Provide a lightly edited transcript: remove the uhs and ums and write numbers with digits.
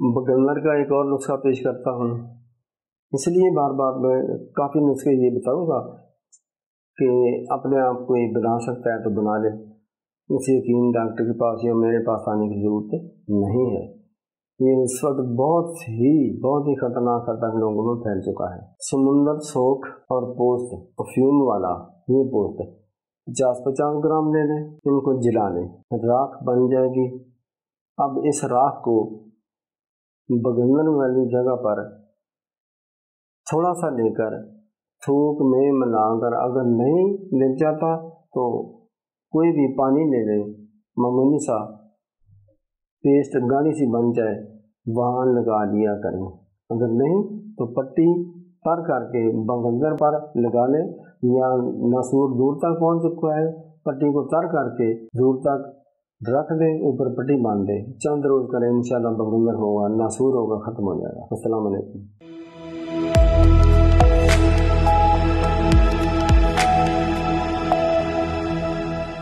Bugler का एक और नुस्खा पेश करता हूँ। इसलिए बार बार मैं काफ़ी नुस्खे ये बताऊँगा कि अपने आप कोई बना सकता है तो बना ले, इसे यकीन डॉक्टर के पास या मेरे पास आने की ज़रूरत नहीं है। ये इस वक्त बहुत ही खतरनाक लोगों में फैल चुका है। समुंदर सोख और पोस्त परफ्यूम वाला ये पोस्त 50-50 ग्राम ले लें, इनको जला लें, राख बन जाएगी। अब इस राख को बगलर वाली जगह पर थोड़ा सा लेकर थूक में मिलाकर, अगर नहीं मिल जाता तो कोई भी पानी ले लें, मामूली सा पेस्ट गाढ़ी सी बन जाए वहाँ लगा लिया करें। अगर नहीं तो पट्टी पर करके बगलर पर लगा लें, या नासूर दूर तक पहुँच चुका है, पट्टी को तर करके दूर तक रख दें, ऊपर पट्टी बांध दें, चंद रोज करें, इंशाल्लाह बगलर होगा, नासूर होगा, ख़त्म हो जाएगा। अस्सलाम वालेकुम।